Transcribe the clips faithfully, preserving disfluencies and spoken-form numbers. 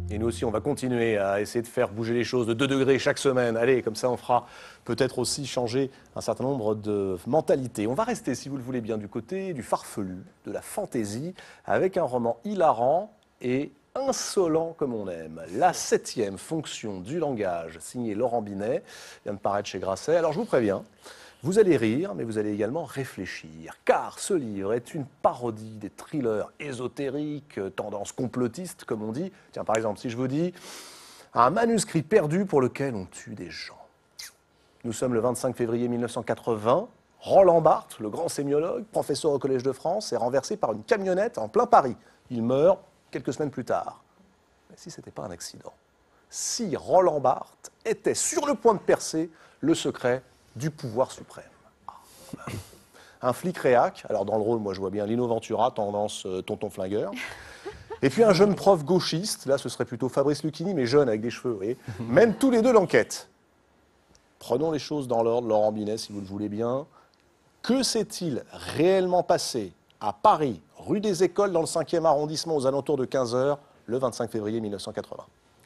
Et nous aussi, on va continuer à essayer de faire bouger les choses de deux degrés chaque semaine. Allez, comme ça, on fera peut-être aussi changer un certain nombre de mentalités. On va rester, si vous le voulez bien, du côté du farfelu, de la fantaisie, avec un roman hilarant et insolent comme on aime. La septième fonction du langage, signé Laurent Binet, vient de paraître chez Grasset. Alors, je vous préviens, vous allez rire, mais vous allez également réfléchir, car ce livre est une parodie des thrillers ésotériques, tendance complotiste, comme on dit. Tiens, par exemple, si je vous dis « Un manuscrit perdu pour lequel on tue des gens ». Nous sommes le vingt-cinq février mille neuf cent quatre-vingts. Roland Barthes, le grand sémiologue, professeur au Collège de France, est renversé par une camionnette en plein Paris. Il meurt quelques semaines plus tard. Mais si ce n'était pas un accident, si Roland Barthes était sur le point de percer le secret du pouvoir suprême. Ah, ben. Un flic réac, alors dans le rôle, moi je vois bien Lino Ventura, tendance euh, tonton flingueur. Et puis un jeune prof gauchiste, là ce serait plutôt Fabrice Lucchini, mais jeune avec des cheveux, vous voyez, mènent tous les deux l'enquête. Prenons les choses dans l'ordre, Laurent Binet, si vous le voulez bien. Que s'est-il réellement passé à Paris, rue des Écoles, dans le cinquième arrondissement, aux alentours de quinze heures, le vingt-cinq février mille neuf cent quatre-vingts?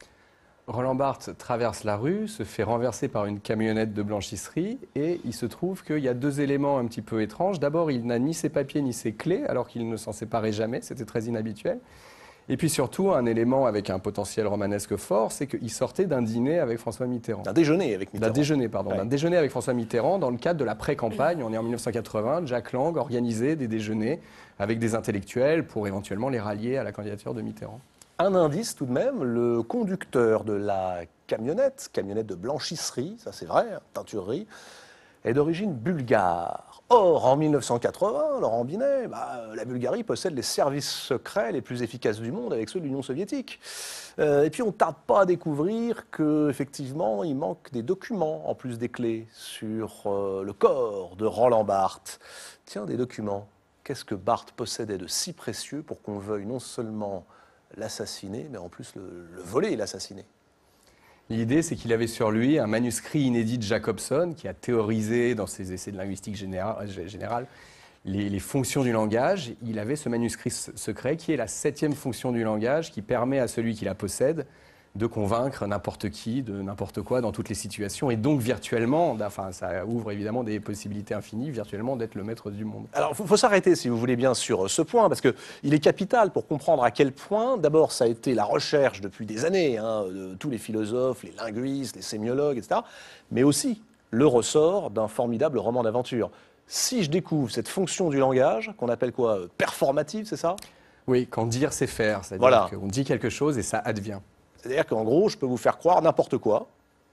Roland Barthes traverse la rue, se fait renverser par une camionnette de blanchisserie et il se trouve qu'il y a deux éléments un petit peu étranges. D'abord, il n'a ni ses papiers ni ses clés, alors qu'il ne s'en séparait jamais, c'était très inhabituel. Et puis surtout, un élément avec un potentiel romanesque fort, c'est qu'il sortait d'un dîner avec François Mitterrand. D'un déjeuner avec Mitterrand. D'un déjeuner, pardon. Ouais. D'un déjeuner avec François Mitterrand dans le cadre de la pré-campagne. On est en mille neuf cent quatre-vingts. Jack Lang organisait des déjeuners avec des intellectuels pour éventuellement les rallier à la candidature de Mitterrand. Un indice tout de même, le conducteur de la camionnette, camionnette de blanchisserie, ça c'est vrai, teinturerie, est d'origine bulgare. Or, en mille neuf cent quatre-vingts, Laurent Binet, bah, la Bulgarie possède les services secrets les plus efficaces du monde avec ceux de l'Union soviétique. Euh, et puis on ne tarde pas à découvrir qu'effectivement, il manque des documents, en plus des clés, sur euh, le corps de Roland Barthes. Tiens, des documents. Qu'est-ce que Barthes possédait de si précieux pour qu'on veuille non seulement l'assassiner, mais en plus le, le voler et l'assassiner? L'idée, c'est qu'il avait sur lui un manuscrit inédit de Jacobson qui a théorisé dans ses essais de linguistique générale, générale les, les fonctions du langage. Il avait ce manuscrit secret qui est la septième fonction du langage qui permet à celui qui la possède de convaincre n'importe qui, de n'importe quoi dans toutes les situations. Et donc virtuellement, enfin, ça ouvre évidemment des possibilités infinies, virtuellement d'être le maître du monde. Alors il faut, faut s'arrêter, si vous voulez bien, sur ce point, parce qu'il est capital pour comprendre à quel point, d'abord, ça a été la recherche depuis des années, hein, de tous les philosophes, les linguistes, les sémiologues, et cetera, mais aussi le ressort d'un formidable roman d'aventure. Si je découvre cette fonction du langage, qu'on appelle quoi, performative, c'est ça? Oui, quand dire c'est faire, c'est-à-dire voilà. qu'on dit quelque chose et ça advient. C'est-à-dire qu'en gros, je peux vous faire croire n'importe quoi,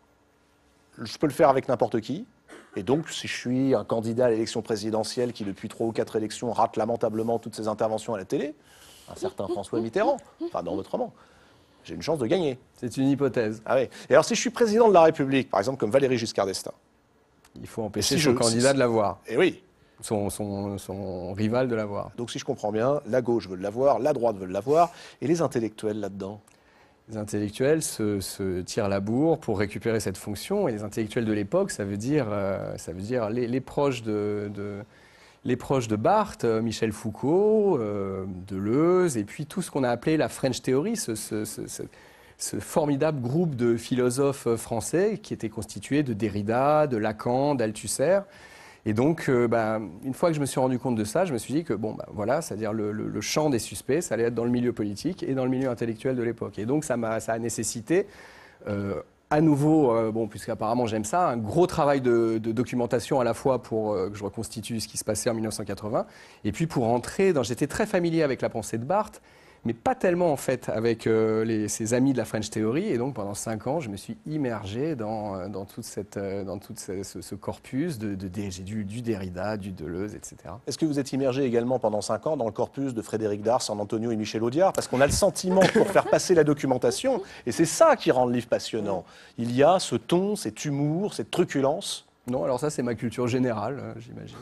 je peux le faire avec n'importe qui, et donc si je suis un candidat à l'élection présidentielle qui, depuis trois ou quatre élections, rate lamentablement toutes ses interventions à la télé, un certain François Mitterrand, enfin dans votre roman, j'ai une chance de gagner. C'est une hypothèse. Ah oui. Et alors si je suis président de la République, par exemple comme Valéry Giscard d'Estaing, il faut empêcher si son je, candidat si, de l'avoir. Et oui. Son, son, son rival de l'avoir. Donc si je comprends bien, la gauche veut l'avoir, la droite veut l'avoir, et les intellectuels là-dedans? Les intellectuels se, se tirent la bourre pour récupérer cette fonction. Et les intellectuels de l'époque, ça veut dire, euh, ça veut dire les, les, proches de, de, les proches de Barthes, euh, Michel Foucault, euh, Deleuze, et puis tout ce qu'on a appelé la French Theory, ce, ce, ce, ce, ce formidable groupe de philosophes français qui était constitué de Derrida, de Lacan, d'Althusser. Et donc, euh, bah, une fois que je me suis rendu compte de ça, je me suis dit que, bon, bah, voilà, c'est-à-dire le, le, le champ des suspects, ça allait être dans le milieu politique et dans le milieu intellectuel de l'époque. Et donc, ça, m'a, ça a nécessité, euh, à nouveau, euh, bon, puisqu'apparemment j'aime ça, un gros travail de, de documentation à la fois pour euh, que je reconstitue ce qui se passait en mille neuf cent quatre-vingts, et puis pour entrer dans... J'étais très familier avec la pensée de Barthes, mais pas tellement en fait avec euh, les, ses amis de la French Theory. Et donc pendant cinq ans, je me suis immergé dans, dans toute cette, dans tout ce, ce, ce corpus de, de, de j'ai du, du Derrida, du Deleuze, et cetera. Est-ce que vous êtes immergé également pendant cinq ans dans le corpus de Frédéric Dard, San Antonio et Michel Audiard? Parce qu'on a le sentiment pour faire passer la documentation, et c'est ça qui rend le livre passionnant. Il y a ce ton, cet humour, cette truculence. Non, alors ça c'est ma culture générale, euh, j'imagine.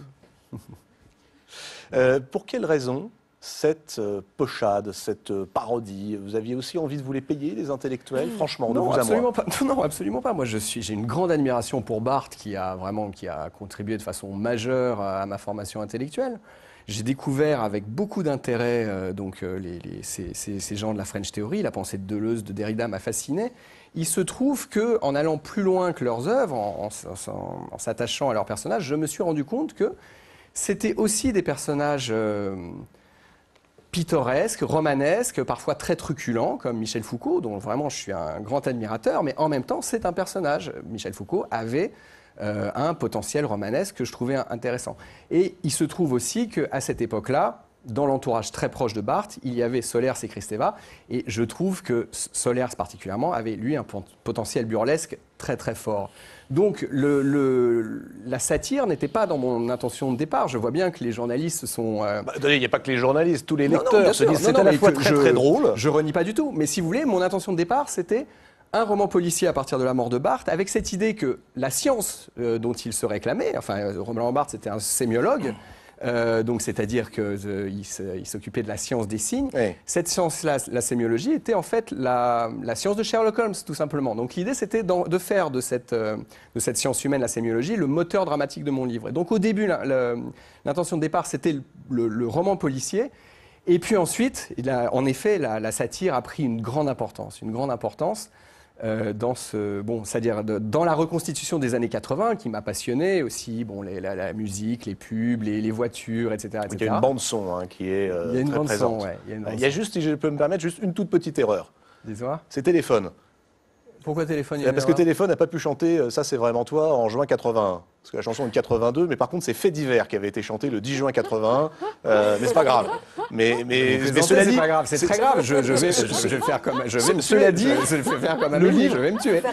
euh, pour quelles raisons cette euh, pochade, cette euh, parodie? Vous aviez aussi envie de vous les payer, les intellectuels, franchement, de non, vous absolument à moi? Pas. Non, absolument pas. Moi, je suis, j'ai une grande admiration pour Barthes qui a vraiment qui a contribué de façon majeure à ma formation intellectuelle. j'ai découvert avec beaucoup d'intérêt euh, donc euh, les, les, ces, ces, ces gens de la French Theory, la pensée de Deleuze, de Derrida m'a fasciné. Il se trouve qu'en allant plus loin que leurs œuvres, en, en, en, en s'attachant à leurs personnages, je me suis rendu compte que c'était aussi des personnages euh, pittoresques, romanesques, parfois très truculents, comme Michel Foucault, dont vraiment je suis un grand admirateur, mais en même temps, c'est un personnage. Michel Foucault avait euh, un potentiel romanesque que je trouvais intéressant. Et il se trouve aussi qu'à cette époque-là, dans l'entourage très proche de Barthes, il y avait Solers et Kristeva, et je trouve que Solers particulièrement avait, lui, un potentiel burlesque très très fort. Donc le, le, la satire n'était pas dans mon intention de départ. Je vois bien que les journalistes sont... Euh... Bah, il n'y a pas que les journalistes, tous les lecteurs non, non, se disent c'est à la fois très je, très drôle. Je renie pas du tout, mais si vous voulez, mon intention de départ, c'était un roman policier à partir de la mort de Barthes, avec cette idée que la science euh, dont il se réclamait, enfin Roland Barthes c'était un sémiologue, Euh, donc, c'est-à-dire qu'il euh, s'occupait de la science des signes. Oui. Cette science-là, la sémiologie, était en fait la, la science de Sherlock Holmes, tout simplement. Donc, l'idée, c'était de faire de cette, euh, de cette science humaine, la sémiologie, le moteur dramatique de mon livre. Et donc, au début, l'intention de départ, c'était le, le, le roman policier. Et puis ensuite, il a, en effet, la, la satire a pris une grande importance, une grande importance. Euh, dans ce, bon, c'est-à-dire de, dans la reconstitution des années quatre-vingts, qui m'a passionné aussi, bon, les, la, la musique, les pubs, les, les voitures, et cetera, et cetera. Il y a une bande son hein, qui est euh, il y a une très bande présente. Son, ouais, il y a, une bande il y a juste, si je peux me permettre, juste une toute petite erreur. Dis-moi. C'est Téléphone. Pourquoi Téléphone? Parce que Téléphone n'a pas pu chanter Ça c'est vraiment toi en juin quatre-vingt-un. Parce que la chanson est de quatre-vingt-deux, mais par contre c'est Fait divers qui avait été chanté le dix juin quatre-vingt-un. Euh, mais c'est pas grave. Mais, mais, mais cela dit, c'est pas grave. C'est très grave. Je, je, vais, je, je vais faire comme, je vais me tuer. Cela dit, je, je vais faire comme un livre. Je vais me tuer.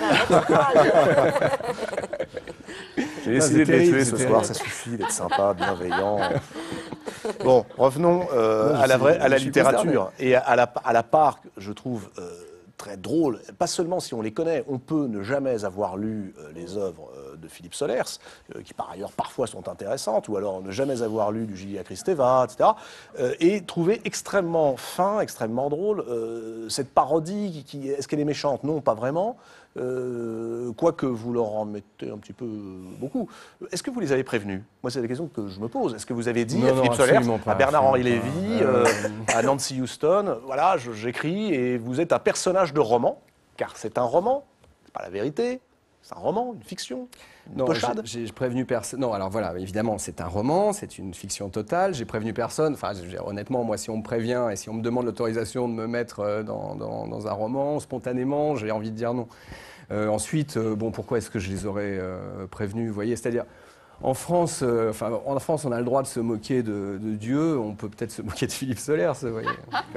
J'ai décidé de les tuer ce soir. Ça suffit d'être sympa, bienveillant. Bon, revenons euh, non, à la vraie, à la littérature et à la, à la part, je trouve. Euh, très drôle, pas seulement si on les connaît, on peut ne jamais avoir lu euh, les œuvres euh, de Philippe Solers, euh, qui par ailleurs parfois sont intéressantes, ou alors ne jamais avoir lu du Gilles Kristeva, et cetera, euh, et trouver extrêmement fin, extrêmement drôle euh, cette parodie, qui, qui, est-ce qu'elle est méchante? Non, pas vraiment, euh, quoique vous leur en mettez un petit peu beaucoup. Est-ce que vous les avez prévenus? Moi, c'est la question que je me pose. Est-ce que vous avez dit non, à Philippe Solers, à Bernard-Henri Lévy, euh, à Nancy Houston, voilà, j'écris et vous êtes un personnage de roman, car c'est un roman, c'est pas la vérité, c'est un roman, une fiction, une non, pochade. J'ai prévenu personne. Non, alors voilà, évidemment, c'est un roman, c'est une fiction totale. J'ai prévenu personne. Enfin, honnêtement, moi, si on me prévient et si on me demande l'autorisation de me mettre dans, dans, dans un roman, spontanément, j'ai envie de dire non. Euh, ensuite, euh, bon, pourquoi est-ce que je les aurais euh, prévenus? Vous voyez, c'est-à-dire. En France, euh, enfin, en France, on a le droit de se moquer de, de Dieu. On peut peut-être se moquer de Philippe Solers, vous voyez.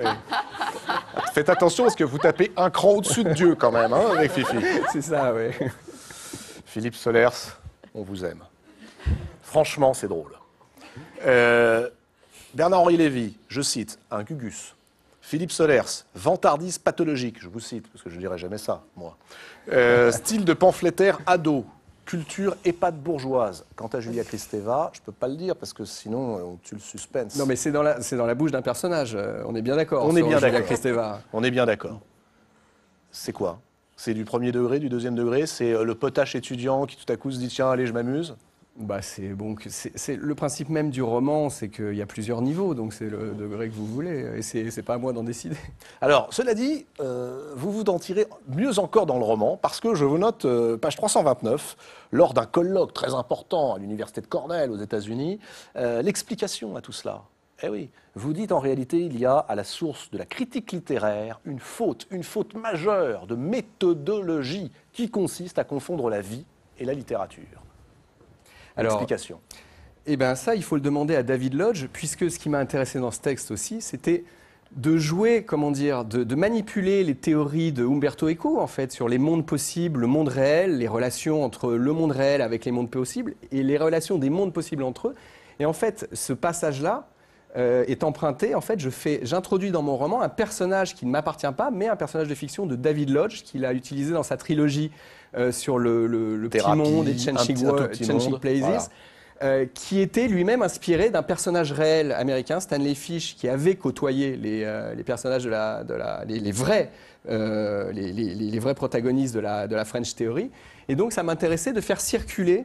Faites attention parce que vous tapez un cran au-dessus de Dieu quand même, hein, avec Fifi. C'est ça, oui. Philippe Solers, on vous aime. Franchement, c'est drôle. Euh, Bernard-Henri Lévy, je cite, un gugus. Philippe Solers, vantardise pathologique, je vous cite, parce que je ne dirais jamais ça, moi. Euh, style de pamphlétaire ado. Culture EHPAD bourgeoise. Quant à Julia Kristeva, je ne peux pas le dire parce que sinon on tue le suspense. Non mais c'est dans la, c'est dans la bouche d'un personnage, on est bien d'accord. On est bien d'accord. Kristeva. On est bien d'accord. C'est quoi? C'est du premier degré, du deuxième degré? C'est le potache étudiant qui tout à coup se dit tiens allez je m'amuse? Bah c'est bon, c'est le principe même du roman, c'est qu'il y a plusieurs niveaux, donc c'est le degré que vous voulez, et c'est pas à moi d'en décider. Alors, cela dit, euh, vous vous en tirez mieux encore dans le roman, parce que je vous note, euh, page trois cent vingt-neuf, lors d'un colloque très important à l'université de Cornell aux États-Unis, euh, l'explication à tout cela. Eh oui, vous dites en réalité, il y a à la source de la critique littéraire une faute, une faute majeure de méthodologie qui consiste à confondre la vie et la littérature. Alors, explication. Eh bien ça, il faut le demander à David Lodge, puisque ce qui m'a intéressé dans ce texte aussi, c'était de jouer, comment dire, de, de manipuler les théories de Umberto Eco, en fait, sur les mondes possibles, le monde réel, les relations entre le monde réel avec les mondes possibles, et les relations des mondes possibles entre eux. Et en fait, ce passage-là euh, est emprunté, en fait, je fais, j'introduis dans mon roman un personnage qui ne m'appartient pas, mais un personnage de fiction de David Lodge, qu'il a utilisé dans sa trilogie euh, sur le, le, le petit monde et Changing, Changing Places. Voilà. Euh, qui était lui-même inspiré d'un personnage réel américain, Stanley Fish, qui avait côtoyé les, euh, les personnages de la, de la, les, les vrais, euh, les, les, les vrais protagonistes de la, de la French Theory. Et donc, ça m'intéressait de faire circuler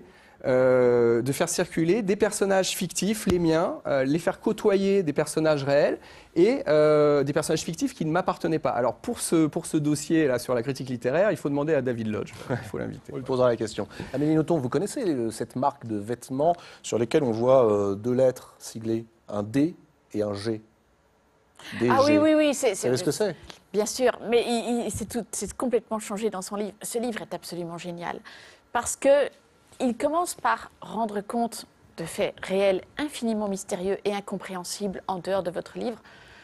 euh, de faire circuler des personnages fictifs, les miens, euh, les faire côtoyer des personnages réels et euh, des personnages fictifs qui ne m'appartenaient pas. Alors pour ce, pour ce dossier-là sur la critique littéraire, il faut demander à David Lodge, il faut l'inviter. On lui posera la question. Amélie Nothomb, vous connaissez euh, cette marque de vêtements sur lesquels on voit euh, deux lettres siglées, un D et un G. D G. Ah oui, oui, oui. C'est, Vous savez ce que c'est? Bien sûr, mais il, il, c'est, tout, c'est complètement changé dans son livre. Ce livre est absolument génial parce que il commence par rendre compte de faits réels infiniment mystérieux et incompréhensibles en dehors de votre livre.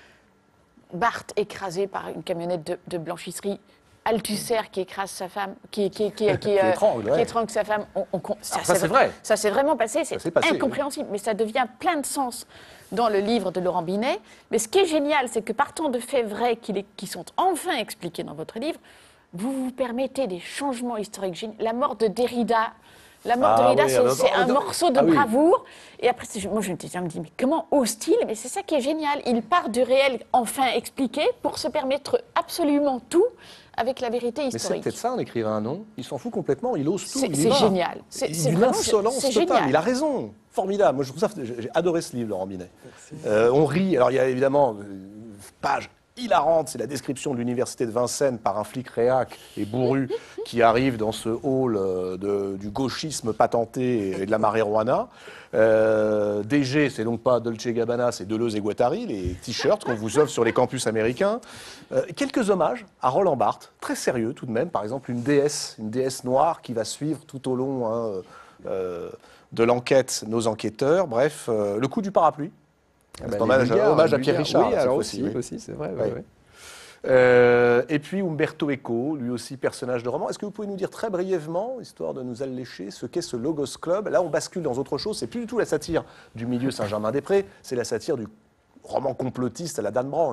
Bart écrasé par une camionnette de, de blanchisserie, Althusser qui écrase sa femme, qui, qui, qui, qui, qui euh, étrangle, ouais. qui étrangle sa femme. On, on, ça, Alors ça, c'est vrai. Ça s'est vraiment passé, c'est s'est passé, incompréhensible, oui. Mais ça devient plein de sens dans le livre de Laurent Binet. Mais ce qui est génial, c'est que partant de faits vrais qui, les, qui sont enfin expliqués dans votre livre, vous vous permettez des changements historiques géniaux. La mort de Derrida. La mort Ah de Derrida, oui, c'est, alors, c'est un non, morceau de ah oui. bravoure. Et après, c'est- moi, je me, dis, je me dis, mais comment ose-t-il? Mais c'est ça qui est génial. Il part du réel enfin expliqué pour se permettre absolument tout avec la vérité Mais c'est historique. peut-être ça un écrivain, non? Il s'en fout complètement, il ose tout. C'est- il y c'est va. génial. C'est- Il- c'est D'une vraiment- insolence c'est totale. génial. Il a raison. Formidable. Moi, je trouve ça, j'ai j'ai adoré ce livre, Laurent Binet. Euh, on rit. Alors, il y a évidemment une page hilarante, c'est la description de l'université de Vincennes par un flic réac et bourru qui arrive dans ce hall euh, de- du gauchisme patenté et de la marijuana. Euh, D G, c'est donc pas Dolce Gabbana, c'est Deleuze et Guattari, les t-shirts qu'on vous offre sur les campus américains. Euh, quelques hommages à Roland Barthes, très sérieux tout de même. Par exemple, une déesse, une déesse noire qui va suivre tout au long hein, euh, de l'enquête nos enquêteurs. Bref, euh, le coup du parapluie. Ah C'est bah, hommage, les Bulgares, hommage à les Pierre Bulgares. Richard. Oui, là, cette alors fois-ci, aussi, oui. aussi c'est vrai. Ouais. ouais, ouais. Euh, et puis Umberto Eco, lui aussi personnage de roman. Est-ce que vous pouvez nous dire très brièvement, histoire de nous allécher, ce qu'est ce Logos Club? Là, on bascule dans autre chose. C'est plus du tout la satire du milieu Saint-Germain-des-Prés, c'est la satire du roman complotiste à la Dan Brown.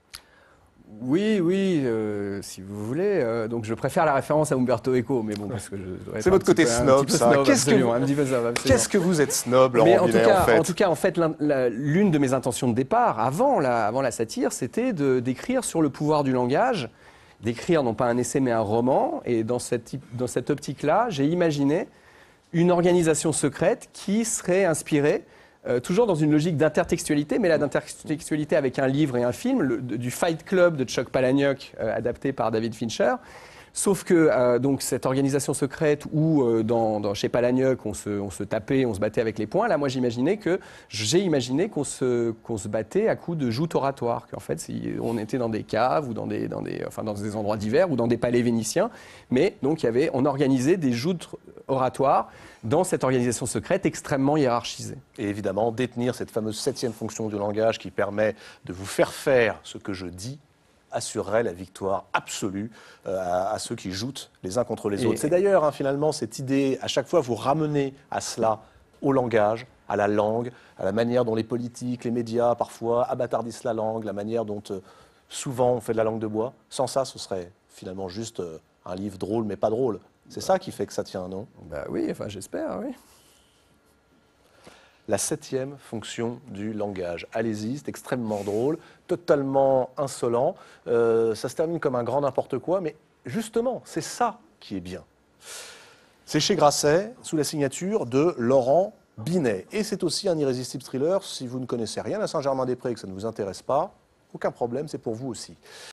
Oui, oui, euh, si vous voulez. Euh, donc je préfère la référence à Umberto Eco, mais bon, parce que je dois être C'est un votre petit côté peu- un snob, petit peu ça. snob, Qu'est-ce que absolument, vous- un petit peu snob, absolument. Qu'est-ce que vous êtes snob, Laurent Mais en tout, Binet, cas, en fait en tout cas, en fait, l'un- la- l'une de mes intentions de départ, avant la, avant la satire, c'était de- d'écrire sur le pouvoir du langage, d'écrire non pas un essai mais un roman. Et dans cette, type- dans cette optique-là, j'ai imaginé une organisation secrète qui serait inspirée, euh, toujours dans une logique d'intertextualité, mais là d'intertextualité avec un livre et un film, le- de- du Fight Club de Chuck Palahniuk, euh, adapté par David Fincher. Sauf que euh, donc cette organisation secrète où euh, dans, dans- chez Palahniuk on se, on se tapait, on se battait avec les poings, là moi j'imaginais que j'ai imaginé qu'on se, qu'on se battait à coups de joutes oratoires, qu'en fait si on était dans des caves ou dans des, dans des, enfin, dans des endroits divers ou dans des palais vénitiens, mais donc il y avait, on organisait des joutes oratoires dans cette organisation secrète extrêmement hiérarchisée. Et évidemment, détenir cette fameuse septième fonction du langage qui permet de vous faire faire ce que je dis assurerait la victoire absolue euh, à, à ceux qui jouent les uns contre les Et- autres. C'est d'ailleurs, hein, finalement, cette idée, à chaque fois, vous ramenez à cela, au langage, à la langue, à la manière dont les politiques, les médias, parfois, abâtardissent la langue, la manière dont, euh, souvent, on fait de la langue de bois. Sans ça, ce serait finalement juste euh, un livre drôle, mais pas drôle. C'est ça qui fait que ça tient, non? Bah oui, enfin j'espère, oui. La septième fonction du langage. Allez-y, c'est extrêmement drôle, totalement insolent. Euh, ça se termine comme un grand n'importe quoi, mais justement, c'est ça qui est bien. C'est chez Grasset, sous la signature de Laurent Binet. Et c'est aussi un irrésistible thriller. Si vous ne connaissez rien à Saint-Germain-des-Prés et que ça ne vous intéresse pas, aucun problème, c'est pour vous aussi.